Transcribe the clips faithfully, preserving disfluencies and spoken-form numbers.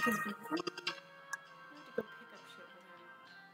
because we have to go pick up shit for him.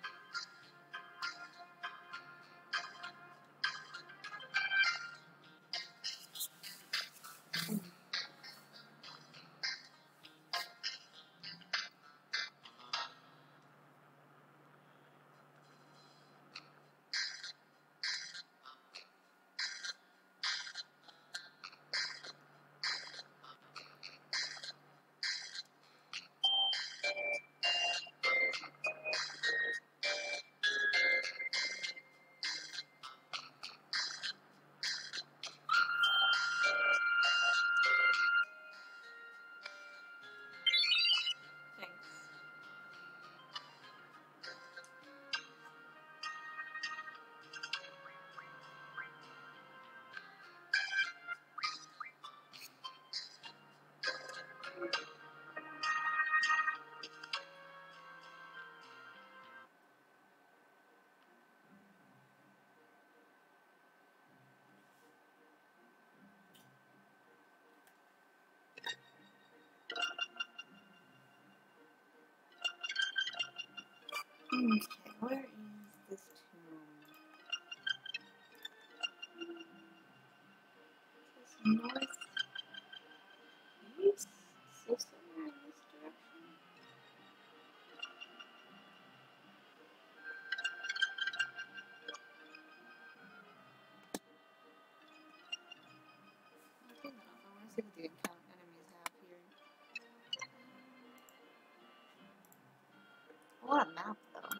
Okay, where is this tomb? Is this north? East? So somewhere in this direction? I think not. I want to see what the encounter enemies have here. I want a map though.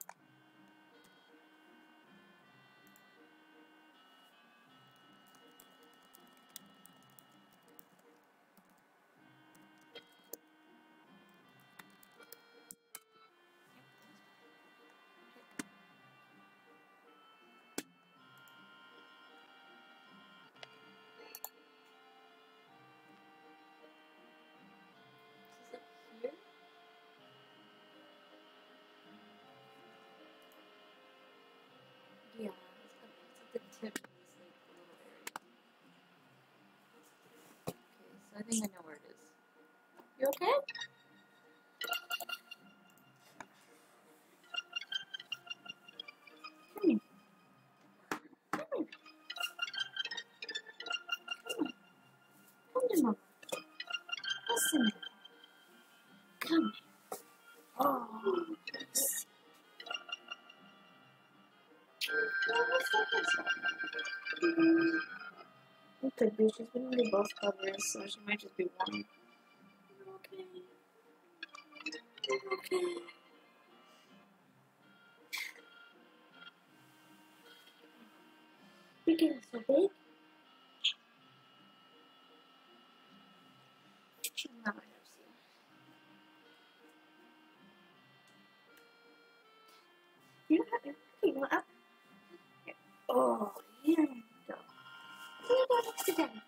Yeah, it's at the tip of this like little area. Okay, so I think I know where it is. You okay? Come here. Come here. Come to mama. Listen. Come. Oh. It could be. She's been in both covers, so she might just be one. Okay. Okay. You're getting so big. Now I never see you. You have your feet up. Here. Oh, here we go. Here we go next to them.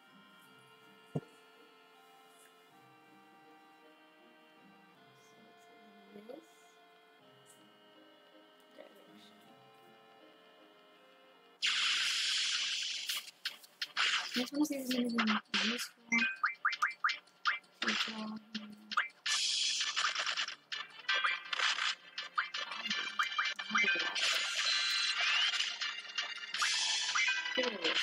I just want to see if there's anything useful. People. Here it is.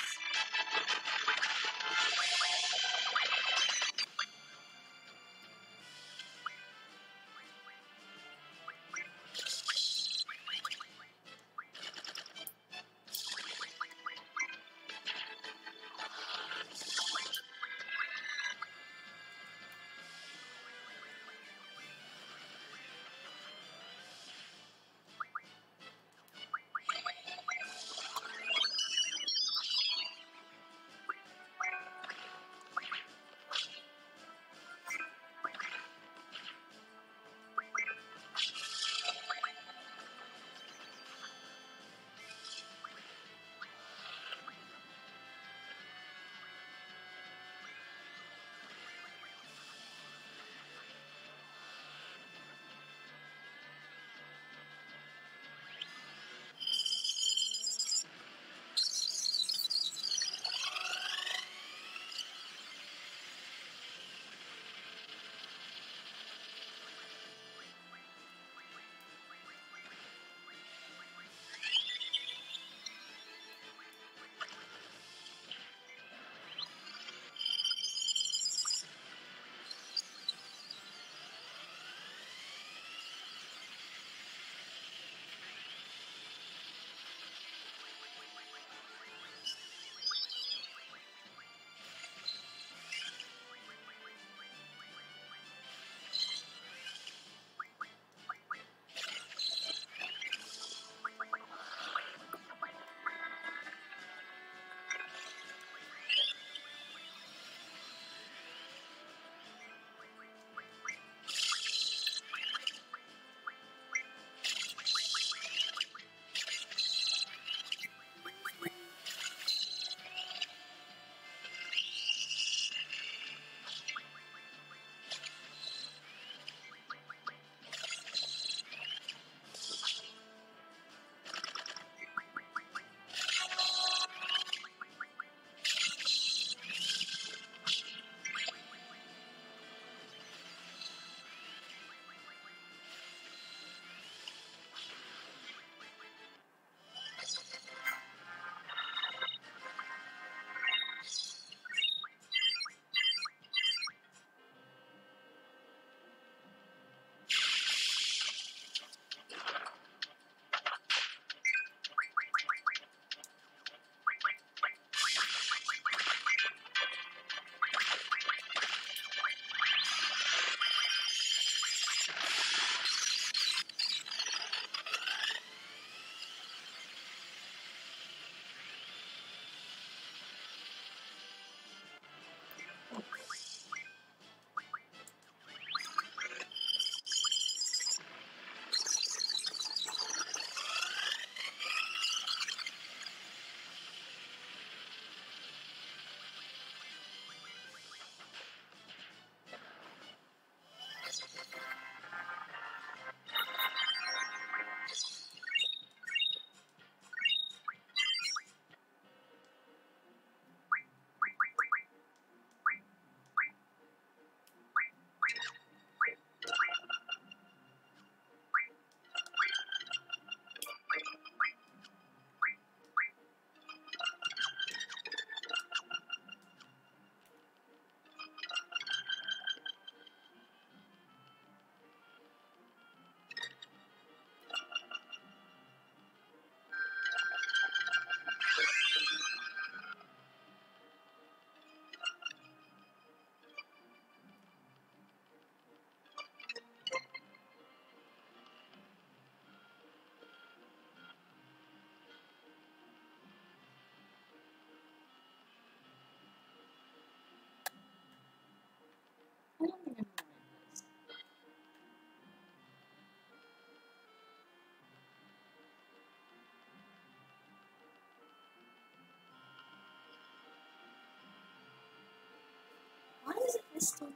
piston.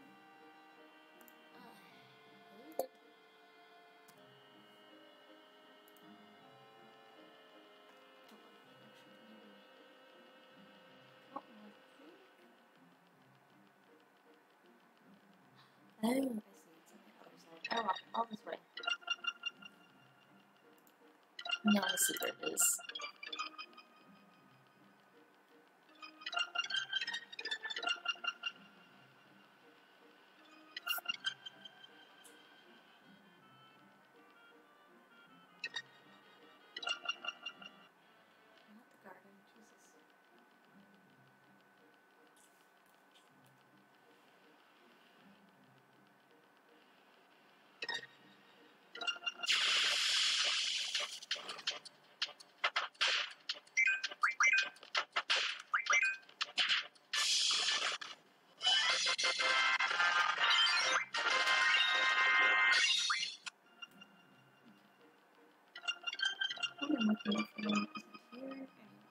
Oh, I see. It's on the other side. Oh, well, all this way. No, I see where it is. Not the garden, Jesus. I'm looking for one here.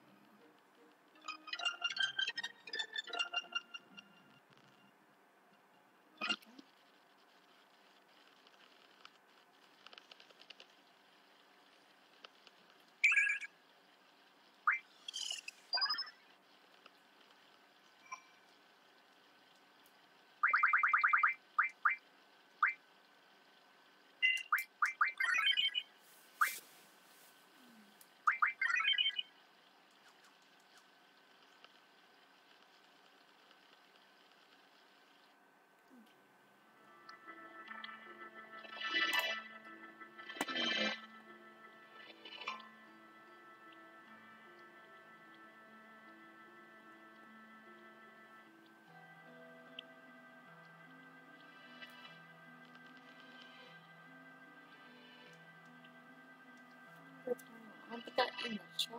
I'll put that in the chat.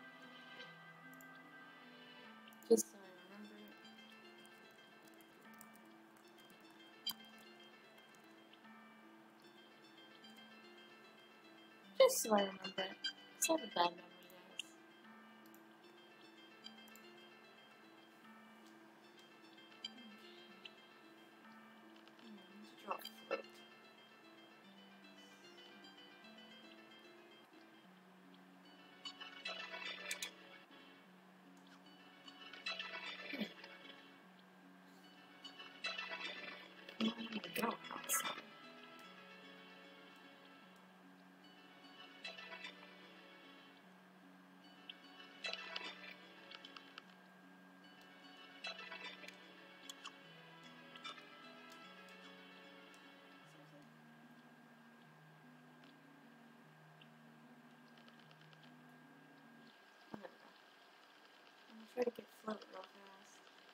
Just so I remember it. Just so I remember it. It's not a bad memory, guys. Hmm, let's draw a float. Hmm. There we go. Awesome. I'm gonna try to get float real fast.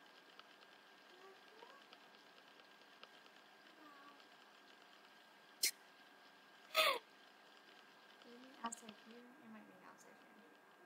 Maybe outside here? It might be outside here.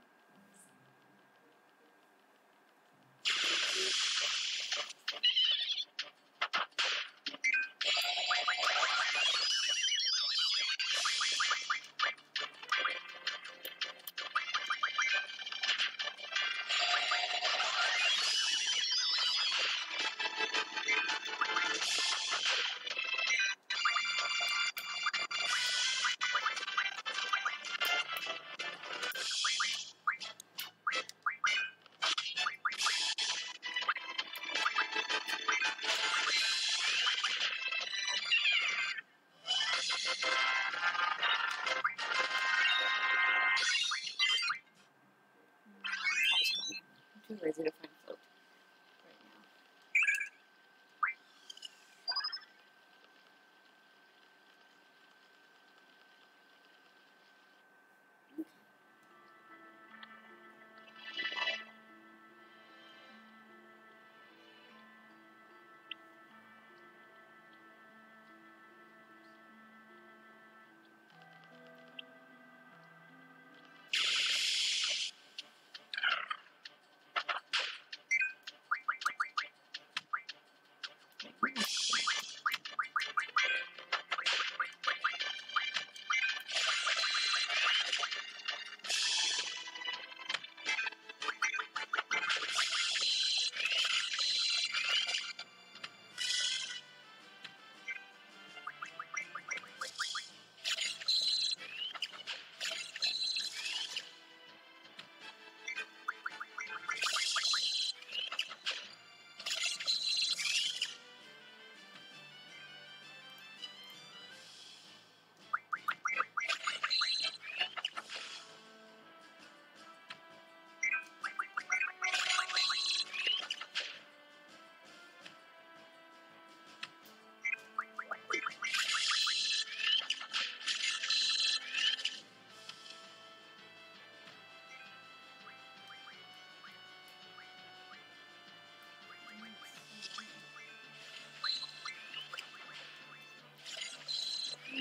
I'm too lazy to find float right now.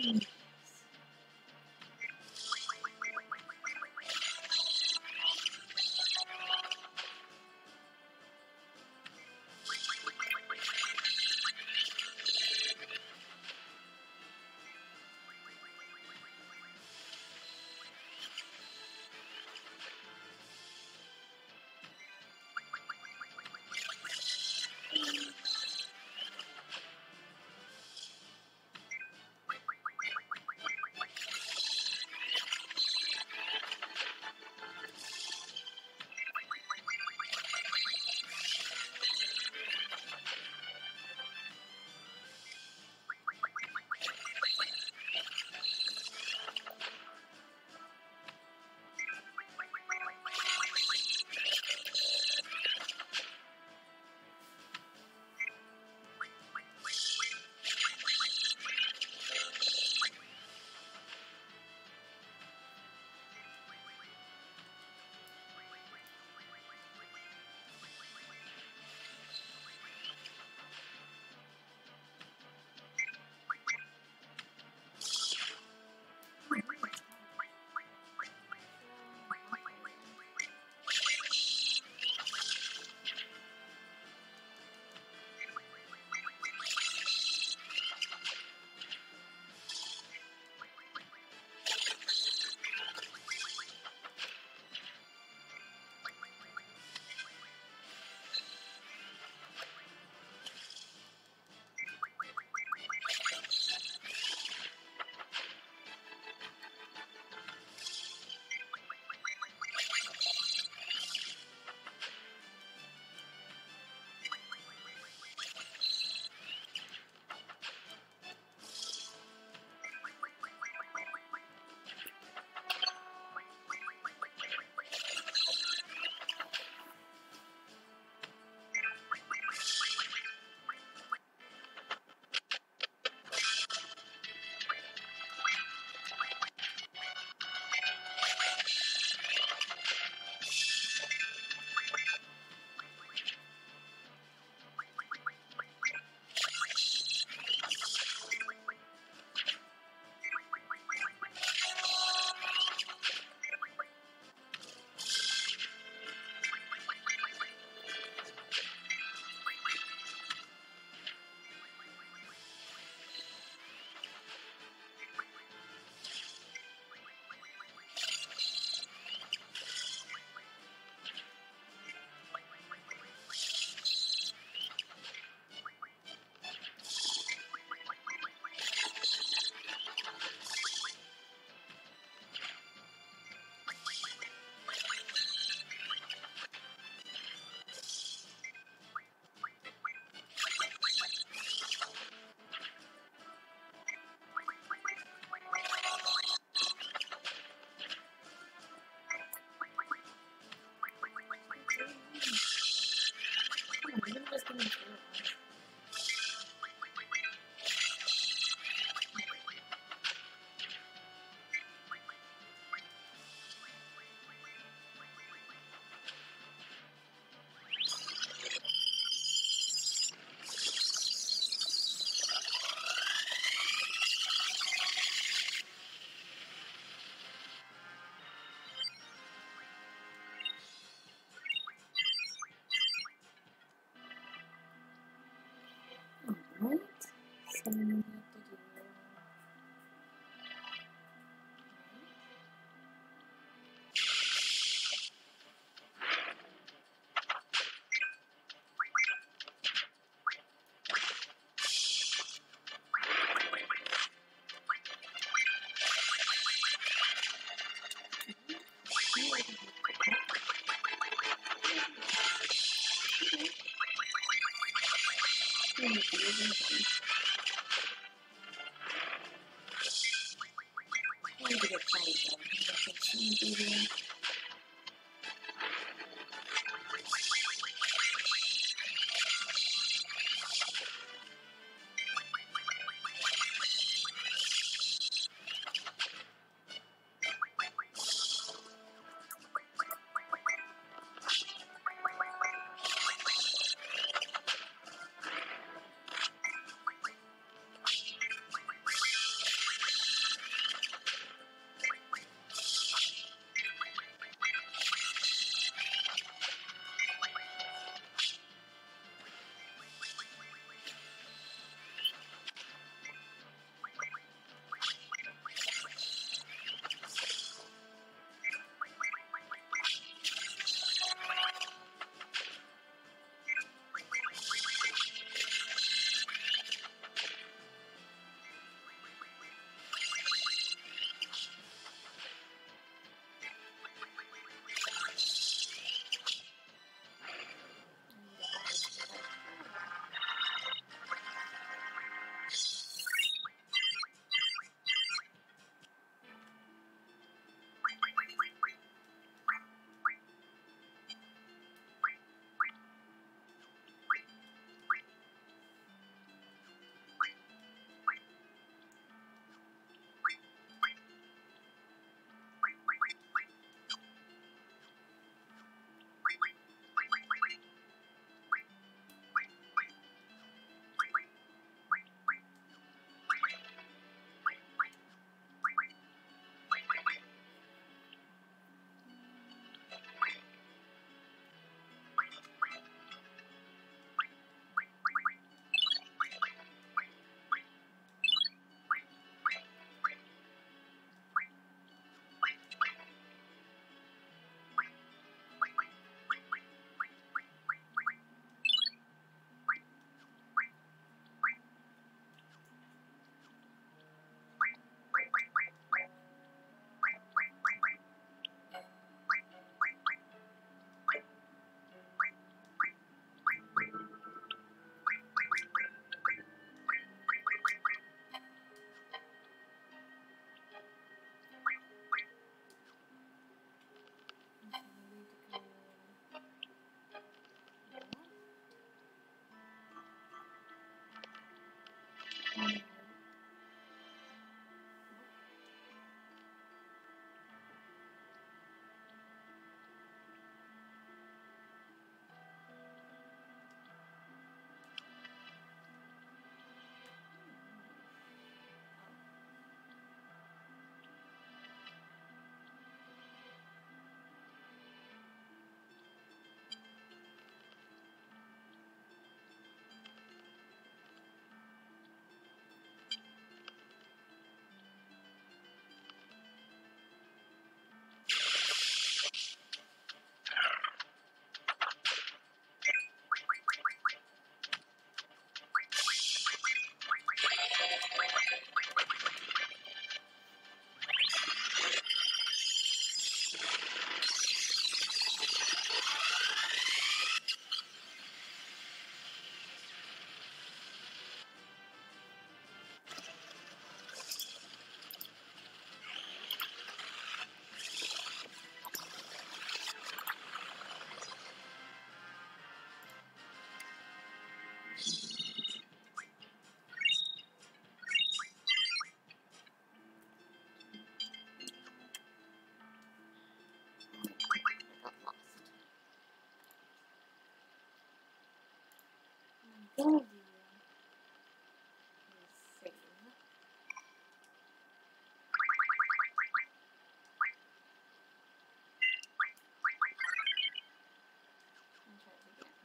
Right? So we need to do I need to get fight though. gonna do is save. And try it again.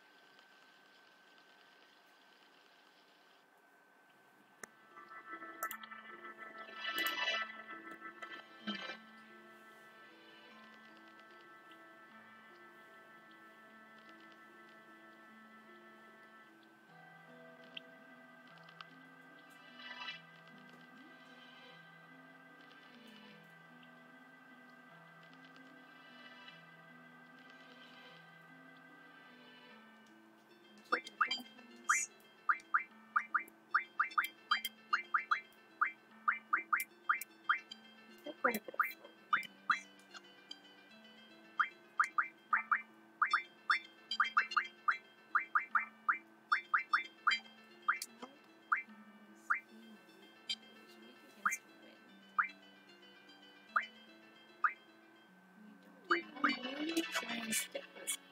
Stick with fire.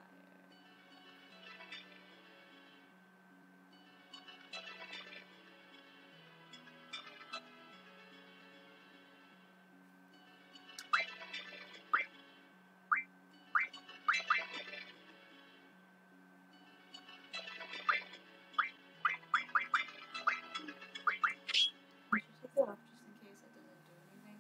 I should take that off just in case it doesn't do anything.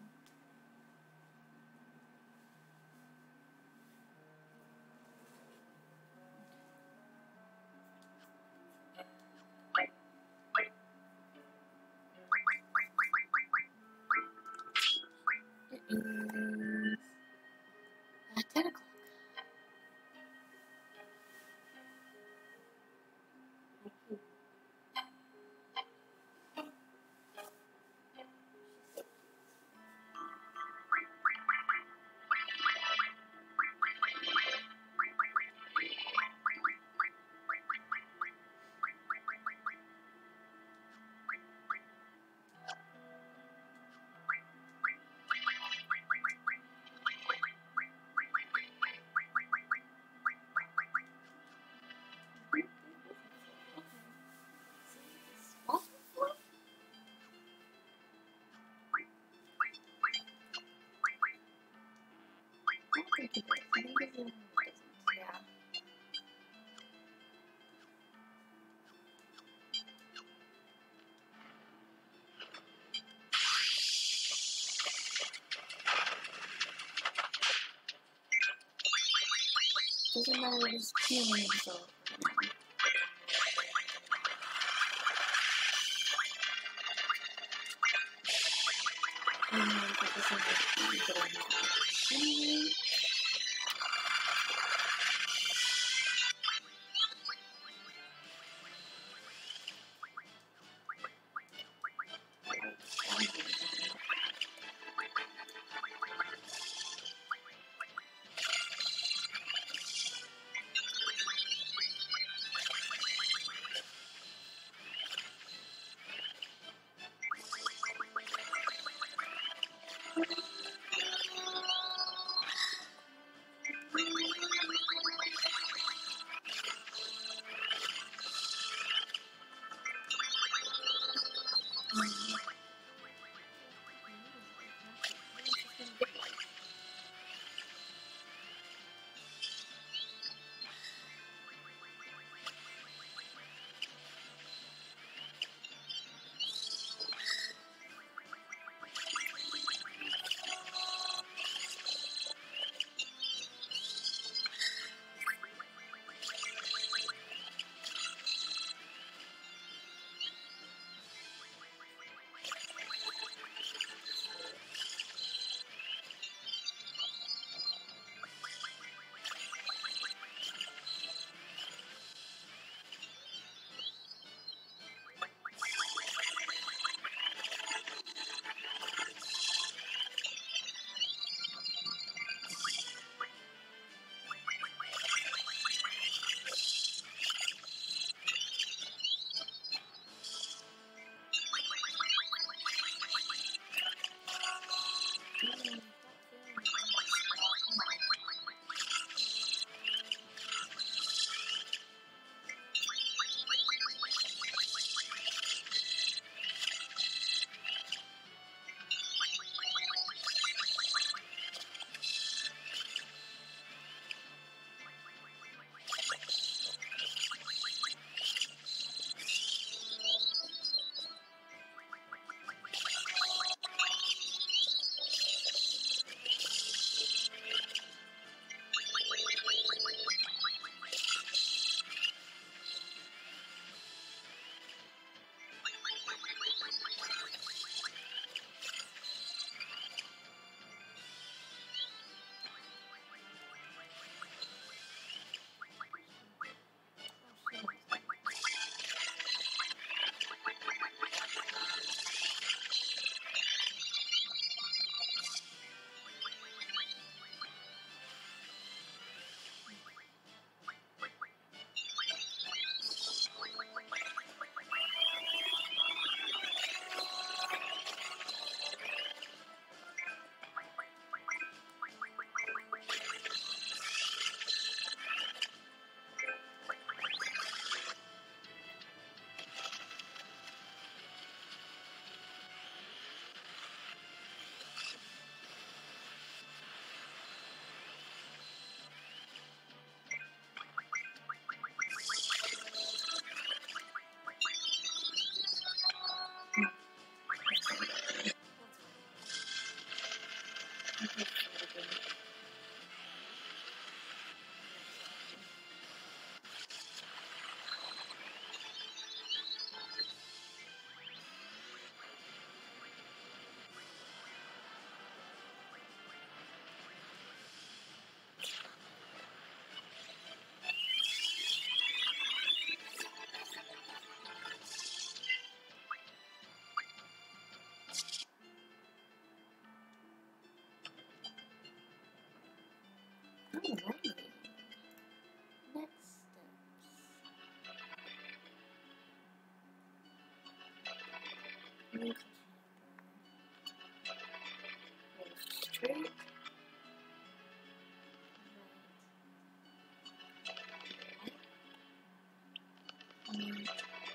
It is at ten o'clock. Yeah. Doesn't matter what he's feeling himself. I don't know if it doesn't make good anyway. Go straight. Right.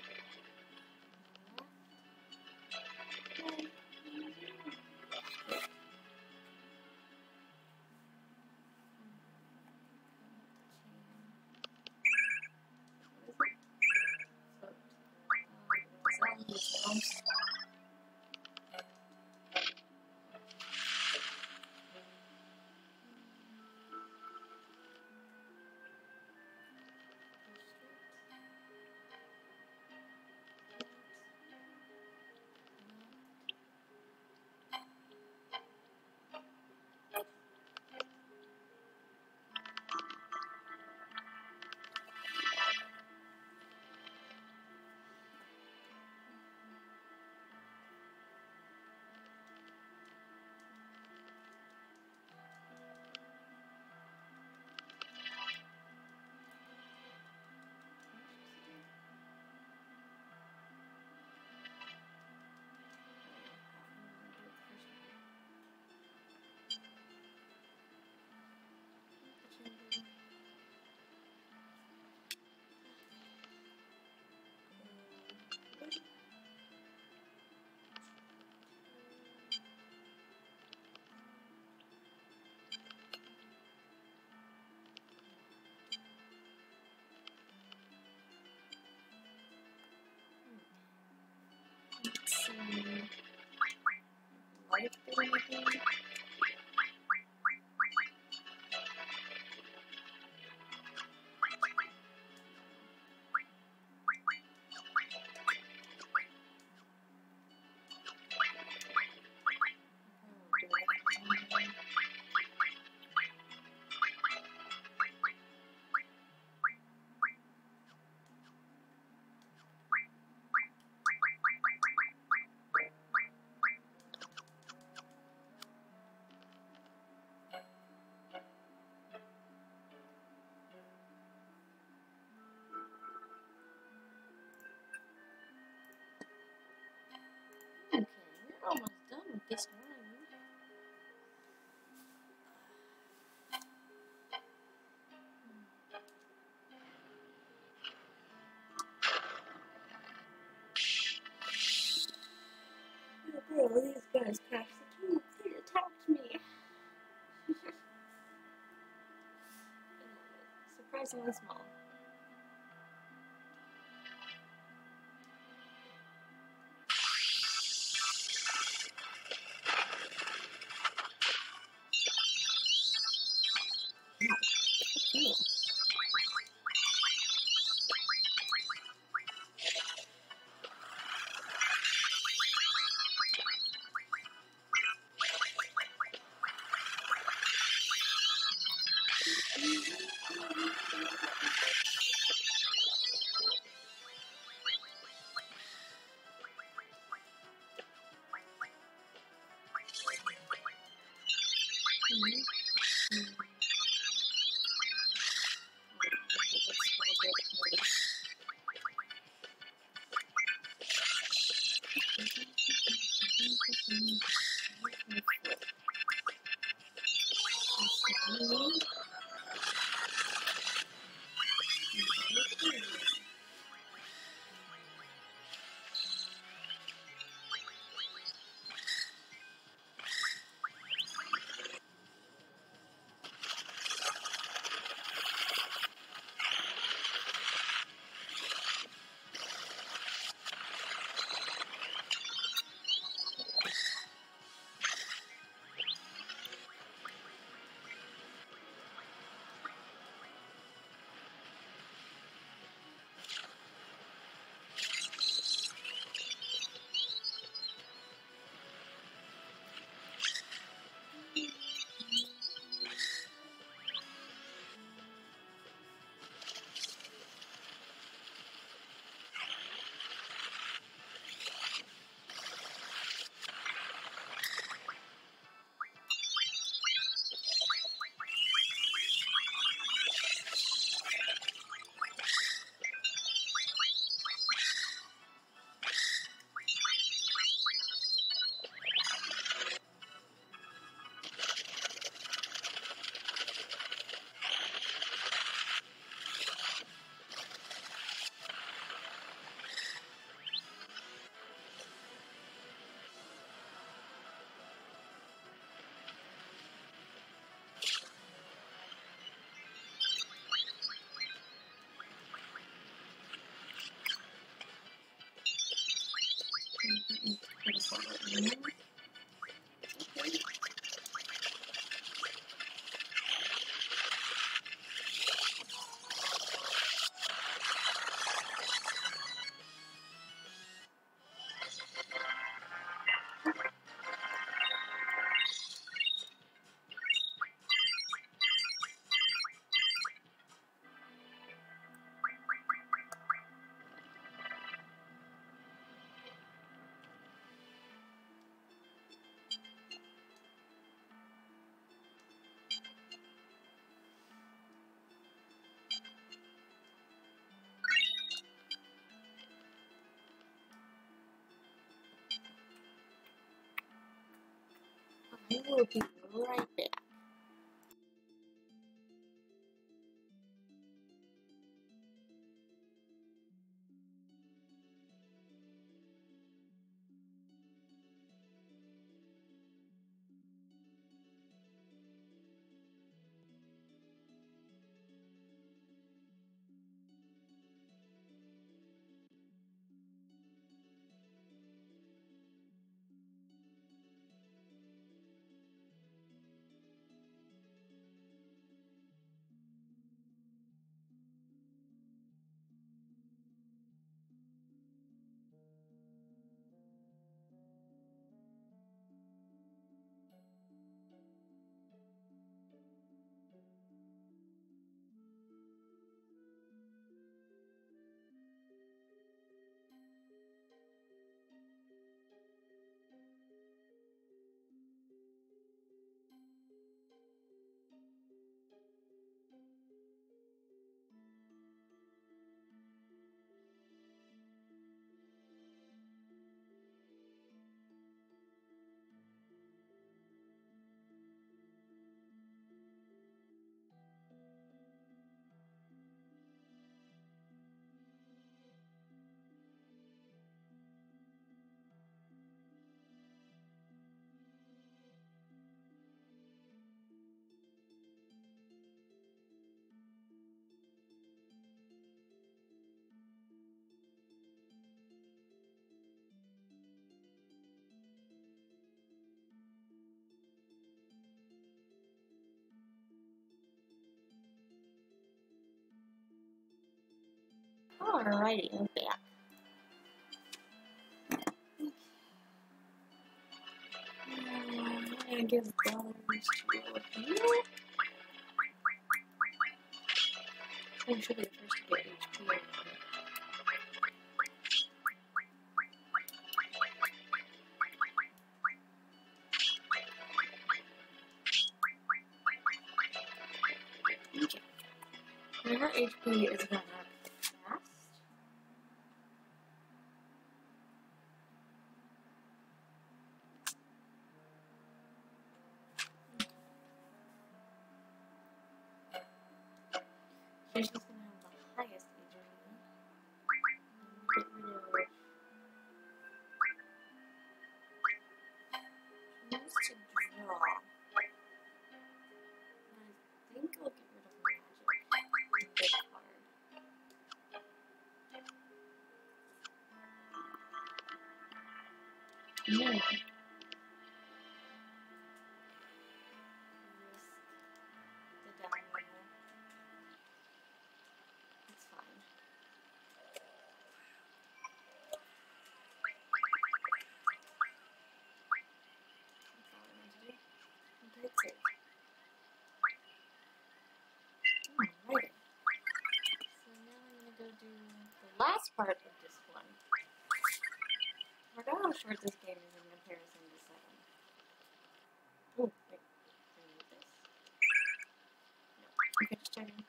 Wipe anything? Okay, we're almost done with this room. Bro, these guys cracked the tube. They attacked me. Surprisingly small. Cool. I will be right back. Alrighty, I'm back. Um, I'm gonna give those to you. I should be the first to get H P. Okay. And her H P is going up fast. She's just gonna have the highest H P. Get rid of her. She needs to draw. I think I'll get rid of magic. Big card. No. Risk the down level. It's fine. That's all I need to do. Okay, great. Alright. So now I'm gonna go do the last part of this one. I forgot how short this game is in comparison to seven. Oh, wait. Can I move this? No. Okay, just checking.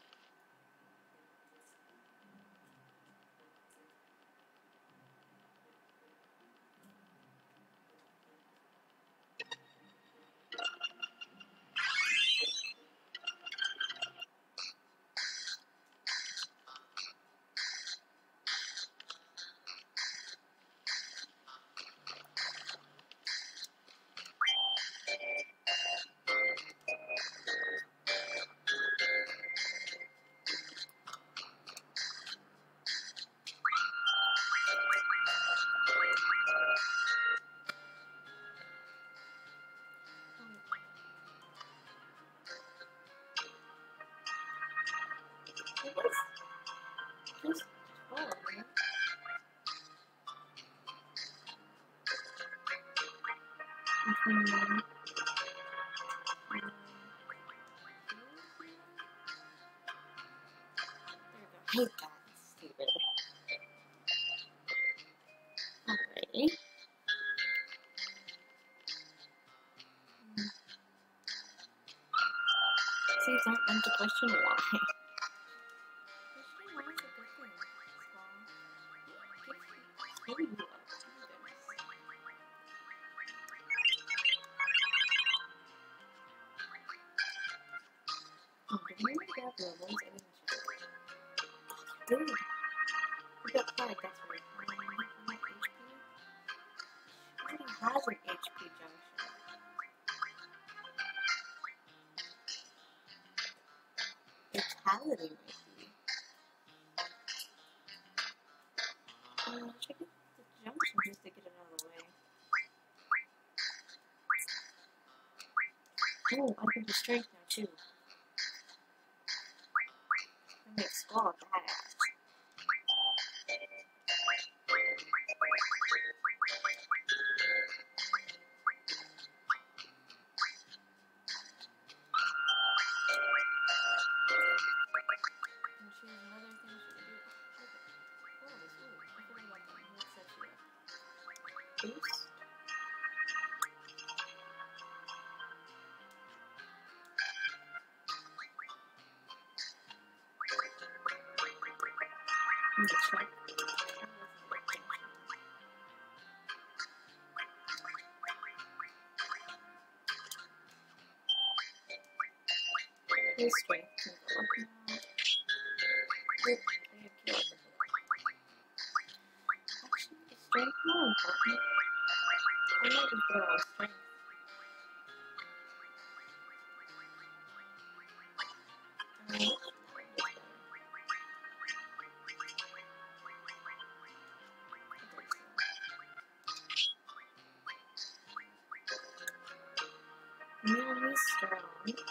Just follow me. Mm-hmm. There we go. Hate that. Stupid. Alrighty. Seeds aren't meant to question why. Questioning why is a good thing. Small. Gives you up. Oh, did you already grab the ones? I didn't check. Dude. We got five, that's right. Um, H P? It already has an H P junction. Vitality, maybe. Uh, check out the junction just to get it out of the way. Oh, I can do strength now, too. I make Squall badass. Check. His strength can go up now. Oop, I had killed it. Actually, is strength more important? I might just go on strength. Um, Really strong.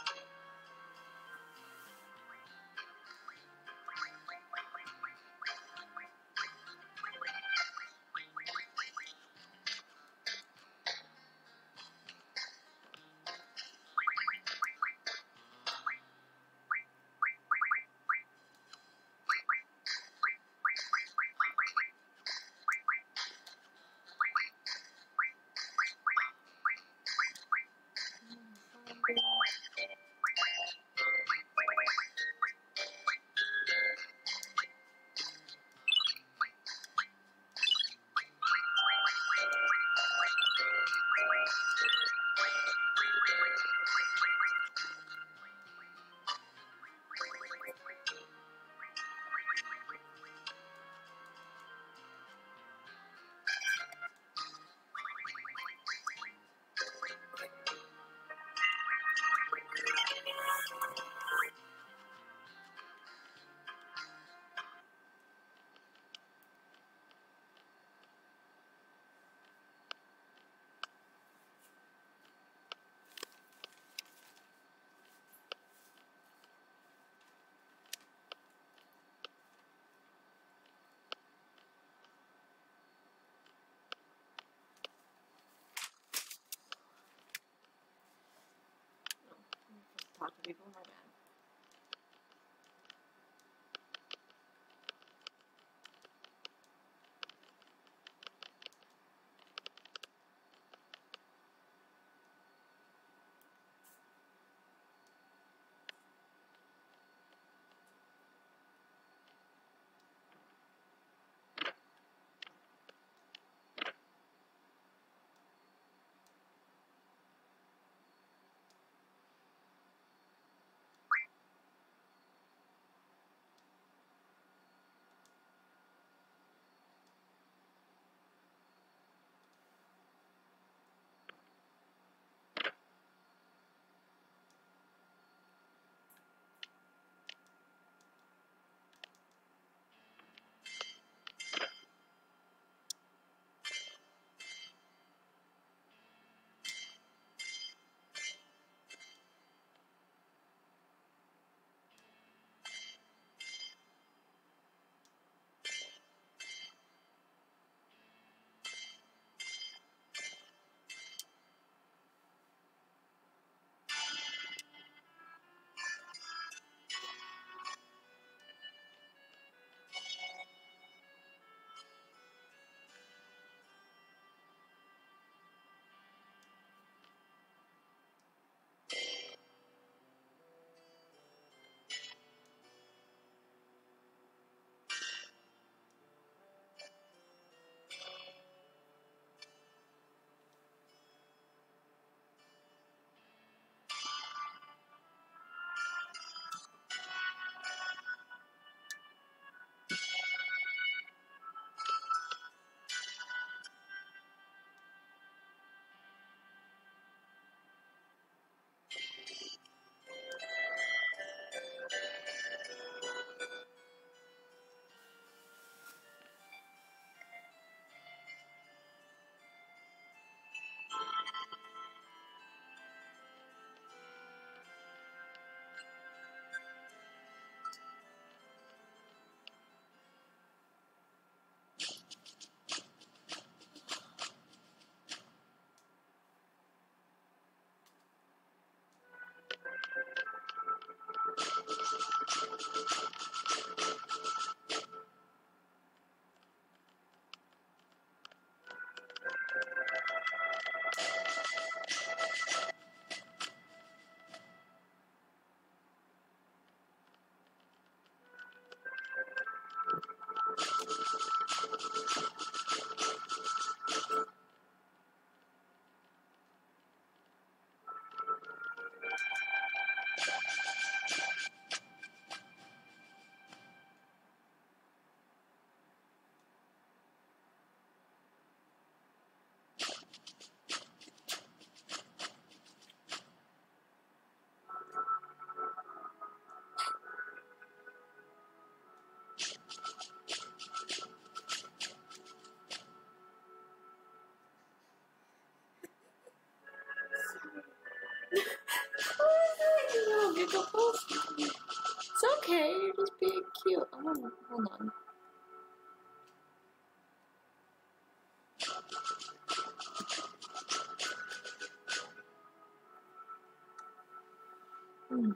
Talk to people, my bad. you're just being cute. Oh, hold on. Hmm.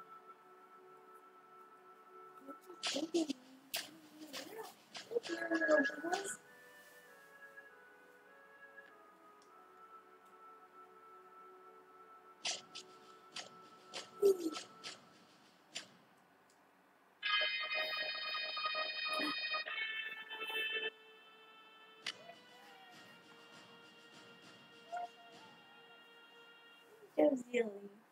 Go silly.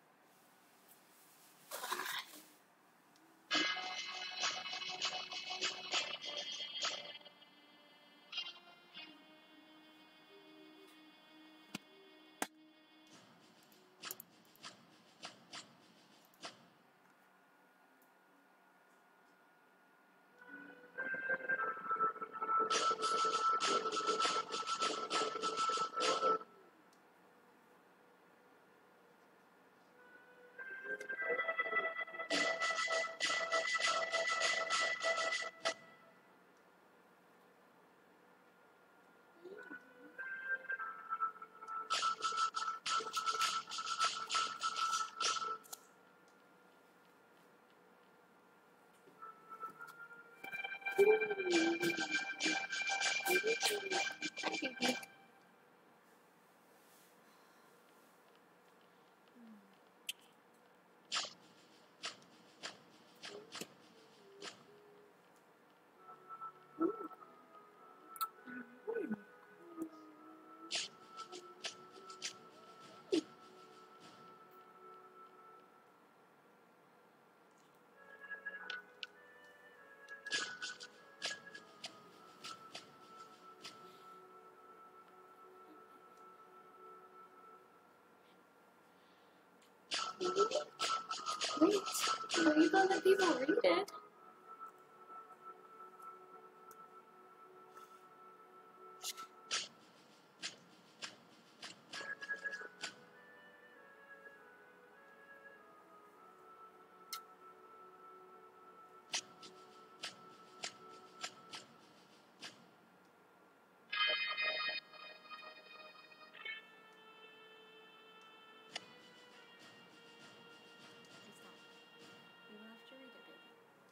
Wait, are you gonna let people read it? You have to read it, baby.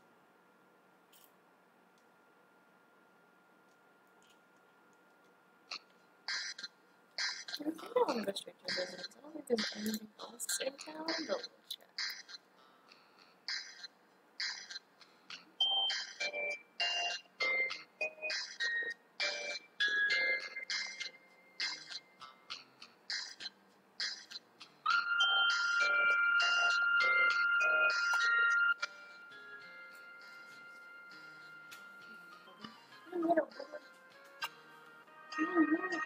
I think I want to go straight to business. I don't think there's anything else in town, but we'll check. Oh, what a woman. Oh, no.